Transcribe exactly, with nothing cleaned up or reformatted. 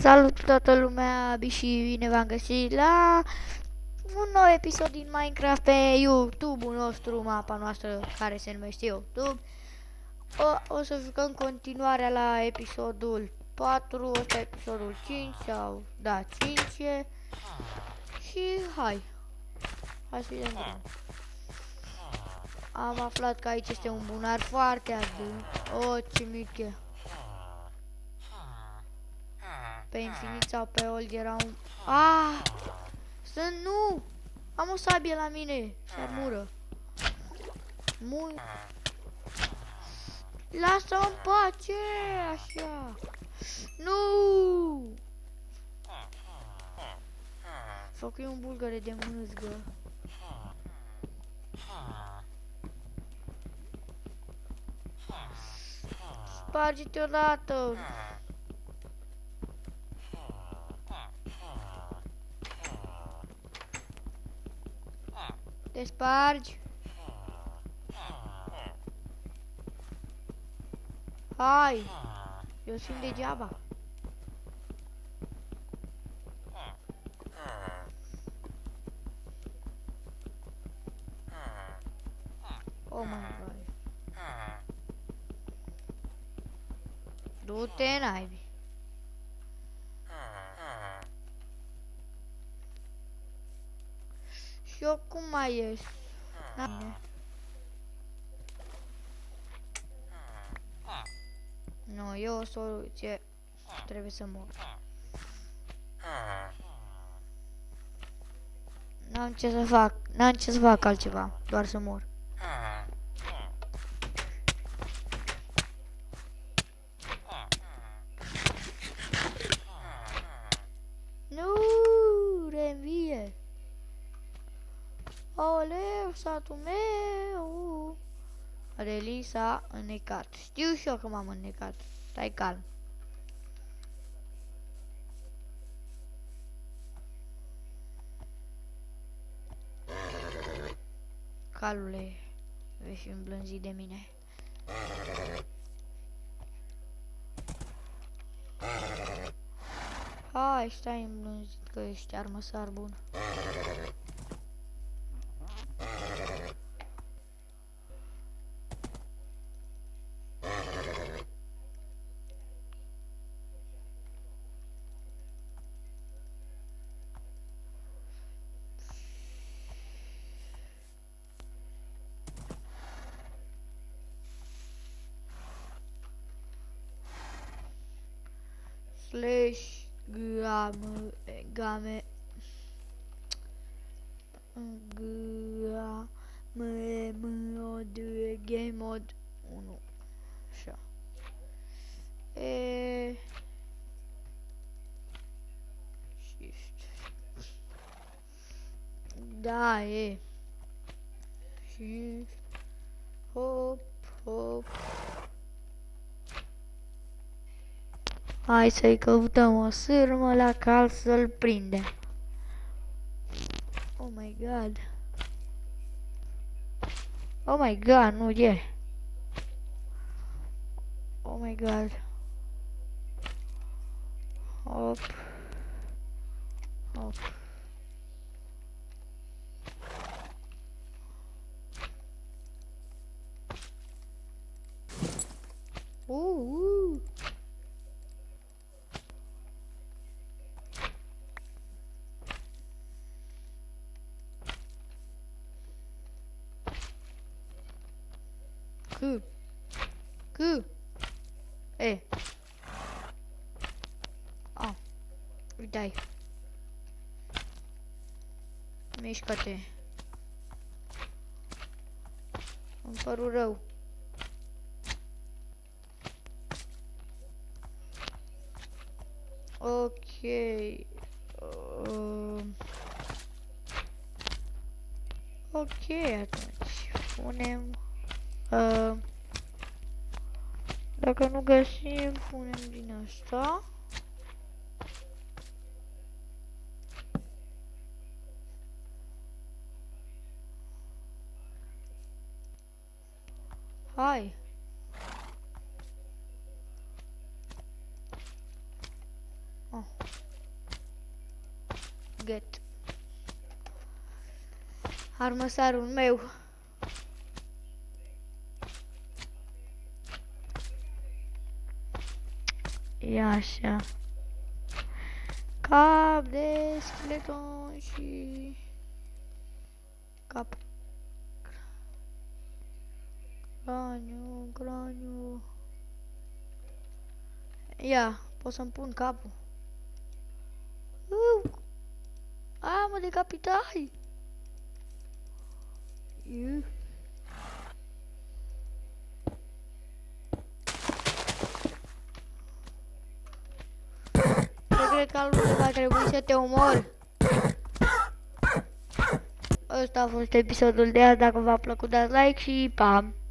Salut toată lumea și bine v-am găsit la un nou episod din Minecraft pe YouTube-ul nostru, mapa noastră care se numește YouTube. O, o să jucăm continuarea la episodul patru, ăsta e episodul cinci sau, da, cinci e. Și hai, hai să vedem drum. Am aflat că aici este un bunar foarte adânc. O, ce mic e. Pe infinit sau pe old era un... Ah! Să nu! Am o sabie la mine și armură. Mu... Lasă-mă în pace! Așa! Nu! Fac eu un bulgăre de mânzgă. Sparge-te odată! Te spargi. Hai. Eu sunt degeaba. Oh my god. Du-te, naibii. Și eu cum mai ies? Nu, e o soluție. Trebuie să mor. N-am ce să fac. N-am ce să fac altceva. Doar să mor. Nu, reînvie. Oleu, satul meu. Relin s-a înnecat. Știu și eu că m-am înnecat. Stai calm. Calule, vei fi îmblânzit de mine. Hai, stai îmblânzit că ești armăsar bun. Slash game game game mod game mod unu. Așa. E shift. Da, e shift. Hop hop. Hai să-i căutăm o sârmă la cal să-l prindem. Oh my god. Oh my god, nu e. Oh my god. Hop. Hop. Uh, uh. Cu. Cu. E. Ah. Uite-ai. Mișcă-te. Îmi părul rău. Ok. Uh. Ok, atunci. Punem... Uh, dacă nu găsim, punem din asta. Hai. Oh. Get. Armăsarul meu. Ia așa. Cap de skeleton și... Cap. Craniu, craniu. Ia, pot să-mi pun capul. Uh! A, mă decapitai! Uh. Eu cred că lui va trebui să te omor. Ăsta a fost episodul de azi, dacă v-a plăcut dați like și pam!